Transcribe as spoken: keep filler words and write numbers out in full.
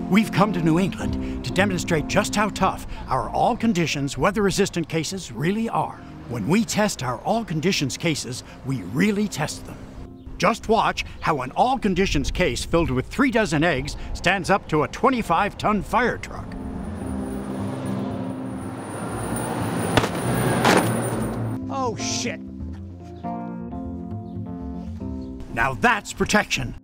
We've come to New England to demonstrate just how tough our all-conditions weather-resistant cases really are. When we test our all-conditions cases, we really test them. Just watch how an all-conditions case filled with three dozen eggs stands up to a twenty-five ton fire truck. Oh, shit. Now that's protection.